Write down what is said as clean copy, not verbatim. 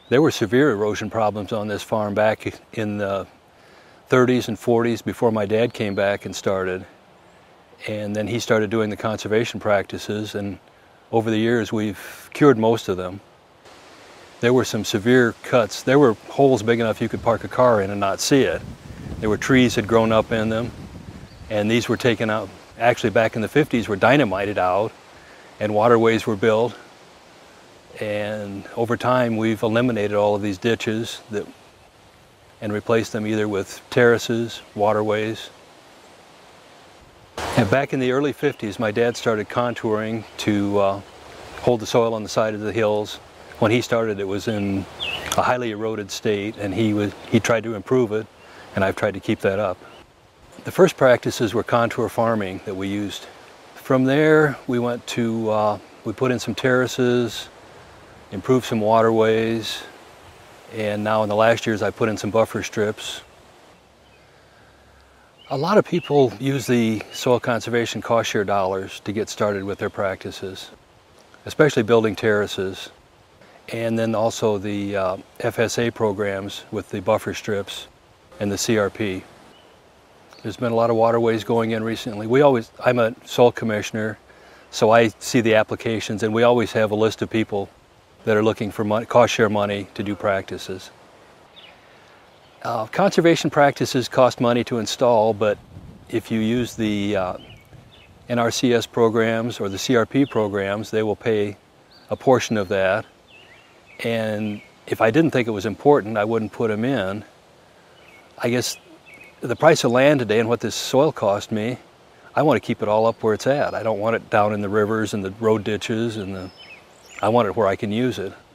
There were severe erosion problems on this farm back in the 30s and 40s before my dad came back and started. And then he started doing the conservation practices, and over the years we've cured most of them. There were some severe cuts. There were holes big enough you could park a car in and not see it. There were trees had grown up in them, and these were taken out. Actually, back in the 50s, were dynamited out, and waterways were built. And over time, we've eliminated all of these ditches and replaced them either with terraces, waterways. And back in the early 50s, my dad started contouring to hold the soil on the side of the hills. When he started, it was in a highly eroded state, and he tried to improve it, and I've tried to keep that up. The first practices were contour farming that we used. From there, we went to, we put in some terraces, improved some waterways, and now in the last years I put in some buffer strips. A lot of people use the soil conservation cost share dollars to get started with their practices, especially building terraces, and then also the FSA programs with the buffer strips and the CRP. There's been a lot of waterways going in recently. I'm a soil commissioner, so I see the applications, and we always have a list of people that are looking for money, cost share money to do practices. Conservation practices cost money to install, but if you use the NRCS programs or the CRP programs, they will pay a portion of that. And if I didn't think it was important, I wouldn't put them in. I guess the price of land today and what this soil cost me, I want to keep it all up where it's at. I don't want it down in the rivers and the road ditches, and I want it where I can use it.